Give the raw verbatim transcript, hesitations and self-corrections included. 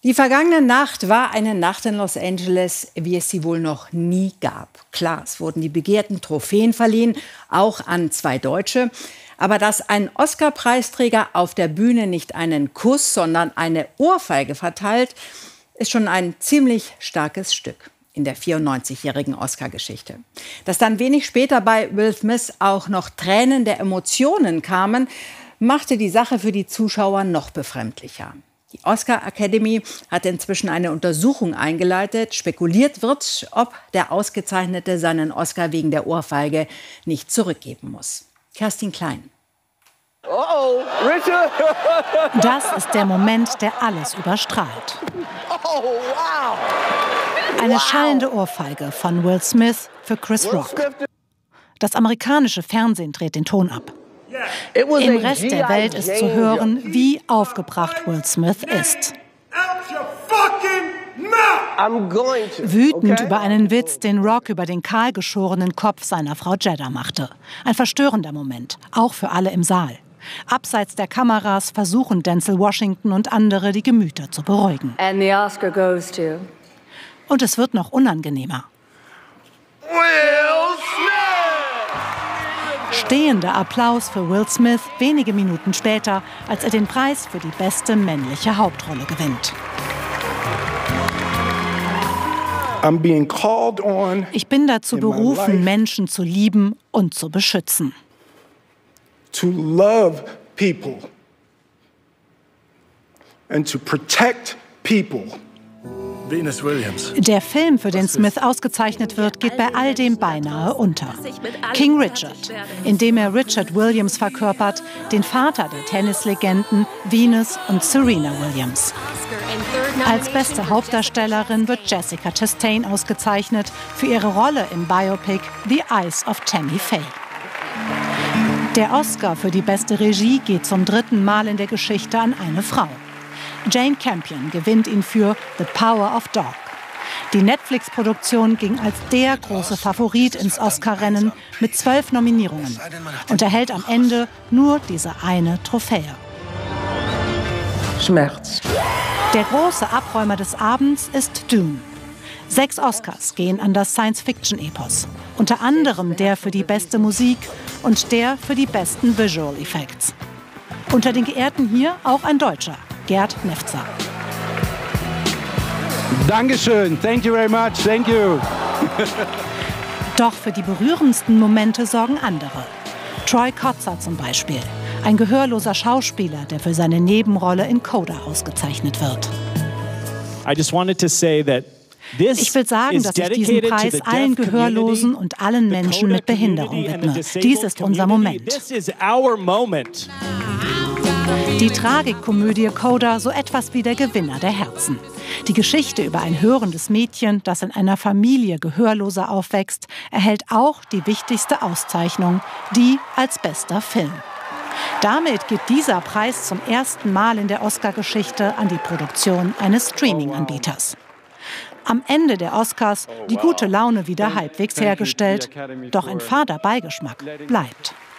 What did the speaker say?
Die vergangene Nacht war eine Nacht in Los Angeles, wie es sie wohl noch nie gab. Klar, es wurden die begehrten Trophäen verliehen, auch an zwei Deutsche. Aber dass ein Oscar-Preisträger auf der Bühne nicht einen Kuss, sondern eine Ohrfeige verteilt, ist schon ein ziemlich starkes Stück in der vierundneunzigjährigen Oscar-Geschichte. Dass dann wenig später bei Will Smith auch noch Tränen der Emotionen kamen, machte die Sache für die Zuschauer noch befremdlicher. Die Oscar Academy hat inzwischen eine Untersuchung eingeleitet. Spekuliert wird, ob der Ausgezeichnete seinen Oscar wegen der Ohrfeige nicht zurückgeben muss. Kerstin Klein. Oh, Richard. Das ist der Moment, der alles überstrahlt. Oh, wow. Eine wow. schallende Ohrfeige von Will Smith für Chris Rock. Das amerikanische Fernsehen dreht den Ton ab. Im Rest der Welt ist zu hören, wie aufgebracht Will Smith ist. Wütend über einen Witz, den Rock über den kahlgeschorenen Kopf seiner Frau Jada machte. Ein verstörender Moment, auch für alle im Saal. Abseits der Kameras versuchen Denzel Washington und andere, die Gemüter zu beruhigen. And the Oscar goes to... Und es wird noch unangenehmer. Will Smith! Stehender Applaus für Will Smith wenige Minuten später, als er den Preis für die beste männliche Hauptrolle gewinnt. Ich bin dazu berufen, Menschen zu lieben und zu beschützen. To love people and to protect people. Venus Williams. Der Film, für den Smith ausgezeichnet wird, geht bei all dem beinahe unter. King Richard, in dem er Richard Williams verkörpert, den Vater der Tennislegenden Venus und Serena Williams. Als beste Hauptdarstellerin wird Jessica Chastain ausgezeichnet für ihre Rolle im Biopic The Eyes of Tammy Faye. Der Oscar für die beste Regie geht zum dritten Mal in der Geschichte an eine Frau. Jane Campion gewinnt ihn für The Power of Dog. Die Netflix-Produktion ging als der große Favorit ins Oscar-Rennen mit zwölf Nominierungen und erhält am Ende nur diese eine Trophäe. Schmerz. Der große Abräumer des Abends ist Dune. Sechs Oscars gehen an das Science-Fiction-Epos. Unter anderem der für die beste Musik und der für die besten Visual Effects. Unter den Geehrten hier auch ein Deutscher, Gerd Nefzer. Dankeschön, thank you very much, thank you. Doch für die berührendsten Momente sorgen andere. Troy Kotsur zum Beispiel, ein gehörloser Schauspieler, der für seine Nebenrolle in Coda ausgezeichnet wird. I just wanted to say that Ich will sagen, dass ich diesen Preis allen Gehörlosen und allen Menschen mit Behinderung widme. Dies ist unser Moment. Die Tragikkomödie Coda, so etwas wie der Gewinner der Herzen. Die Geschichte über ein hörendes Mädchen, das in einer Familie Gehörloser aufwächst, erhält auch die wichtigste Auszeichnung, die als bester Film. Damit geht dieser Preis zum ersten Mal in der Oscar-Geschichte an die Produktion eines Streaming-Anbieters. Am Ende der Oscars die gute Laune wieder halbwegs hergestellt, doch ein fader Beigeschmack bleibt.